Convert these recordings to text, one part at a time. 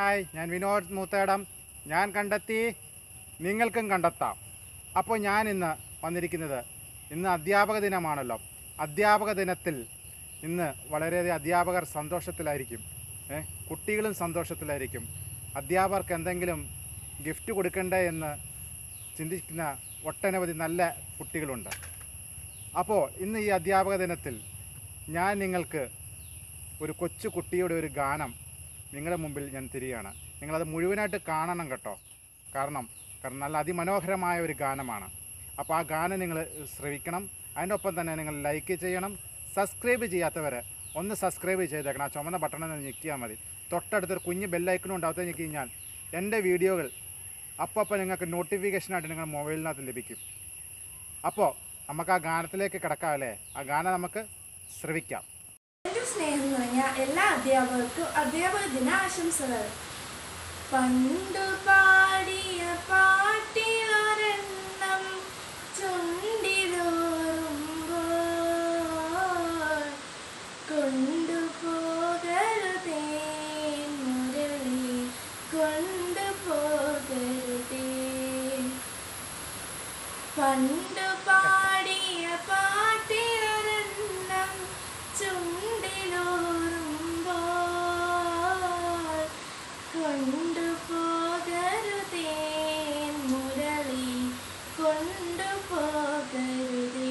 Hi, ഞാൻ വിനോദ് മൂത്തേടം. ഞാൻ കണ്ടെത്തി, നിങ്ങൾക്കും കണ്ടെത്താം. അപ്പോൾ ഞാൻ ഇന്ന് വന്നിരിക്കുന്നത്, ഇന്ന് അധ്യാപക ദിനമാണല്ലോ. അധ്യാപക ദിനത്തിൽ ഇന്ന് വളരെയധികം അധ്യാപകർ സന്തോഷത്തിലായിരിക്കും. കുട്ടികളും സന്തോഷത്തിലായിരിക്കും. അധ്യാപകർക്ക് എന്തെങ്കിലും ഗിഫ്റ്റ് കൊടുക്കണ്ടേ എന്ന് ചിന്തിക്കുന്ന ഒട്ടനവധി നല്ല കുട്ടികളുണ്ട്. അപ്പോൾ ഇന്ന് ഈ അധ്യാപക ദിനത്തിൽ ഞാൻ നിങ്ങൾക്ക് ഒരു കൊച്ചു കുട്ടിയുടെ ഒരു ഗാനം നിങ്ങളുടെ മുമ്പിൽ ഞാൻ തരികയാണ്. നിങ്ങളത് മുഴുവനായിട്ട് കാണണം കേട്ടോ. കാരണം നല്ല അതിമനോഹരമായ ഒരു ഗാനമാണ്. അപ്പോൾ ആ ഗാനം നിങ്ങൾ ശ്രവിക്കണം. അതിൻ്റെ ഒപ്പം തന്നെ നിങ്ങൾ ലൈക്ക് ചെയ്യണം. സബ്സ്ക്രൈബ് ചെയ്യാത്തവർ ഒന്ന് സബ്സ്ക്രൈബ് ചെയ്തേക്കണം. ആ ചുമന്ന ബട്ടണിൽ ഞെക്കിയാൽ മതി. തൊട്ടടുത്തൊരു കുഞ്ഞ് ബെല്ലൈക്കണും ഉണ്ടാകത്തെ ഞെക്കി കഴിഞ്ഞാൽ എൻ്റെ വീഡിയോകൾ അപ്പോൾ നിങ്ങൾക്ക് നോട്ടിഫിക്കേഷനായിട്ട് നിങ്ങളുടെ മൊബൈലിനകത്ത് ലഭിക്കും. അപ്പോൾ നമുക്ക് ആ ഗാനത്തിലേക്ക് കിടക്കാം അല്ലേ? ആ ഗാനം നമുക്ക് ശ്രവിക്കാം. സ്നേഹം നിറഞ്ഞ എല്ലാ അധ്യാപകർക്കും അധ്യാപക ദിന ആശംസകൾ. പണ്ടു പാടിയ പാട്ടിലൊരെണ്ണം ചുണ്ടിലോറുമ്പോൾ കൊണ്ടുപോകരുതേ മുരളി, കൊണ്ടുപോകരുതേ. പണ്ടു പാടിയ പാട്ടിലൊരെണ്ണം ചുണ്ടിലോറുമ്പോൾ കൊണ്ടുപോകരുതേ മുരളി, കൊണ്ടുപോകരുതേ.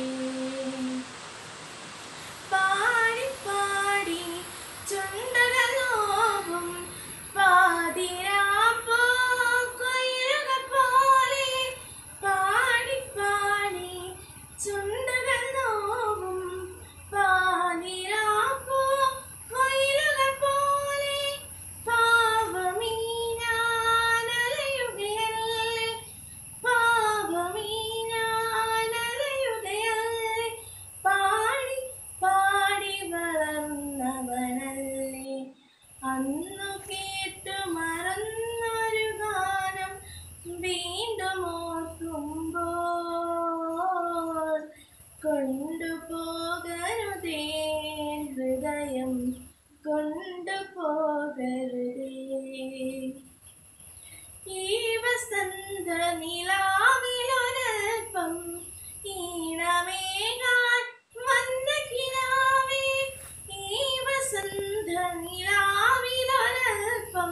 പാടി പാടി ചുണ്ടുകൾ നോവും പാതിരാപ്പൂ കൊയിലുകൾ പോലെ. പാടി പാടി ചുണ്ടുകൾ നോവും പാതിരാപ്പൂ കൊയിലുകൾ പോലെ. പാവമീ ഞാനലയുകയല്ലേ, പാവമീ ഞാനലയുകയല്ലേ. പാടി പാടി വളർന്നവനല്ലേ. അന്നു കേട്ടു മറന്നൊരു ഗാനം വീണ്ടും ഓർക്കുമ്പോൾ കൊണ്ടുപോകരുതേ ഹൃദയം, കൊണ്ടുപോകരുതേ. ഈ വസന്ത നിലാവിലൊരൽപ്പം ഈണമേകാൻ വന്ന കിനാവേ. ഈ വസന്ത നിലാവിലൊരൽപ്പം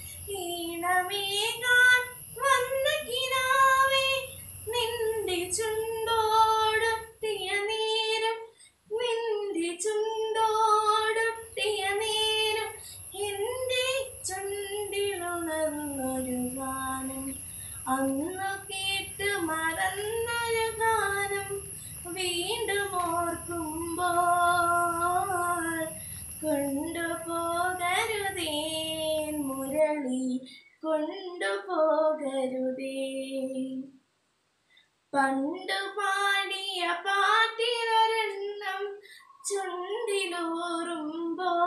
ഈണമേകാൻ വന്ന കിനാവേ. നിന്റെ ചുണ്ടോടൊട്ടിയ നേരം, നിന്റെ ചുണ്ടോടൊട്ടിയ നേരം എൻ്റെ ചുണ്ടിലുണർന്നൊരു ഗാനം. അന്നു കേട്ട് മറന്നൊരു ഗാനം വീണ്ടും ഓർക്കുമ്പോൾ കൊണ്ടുപോകരുതേ മുരളി, കൊണ്ടുപോകരുതേ. പണ്ടു പാടിയ പാട്ടിലൊരെണ്ണം ചുണ്ടിലൂറുമ്പോൾ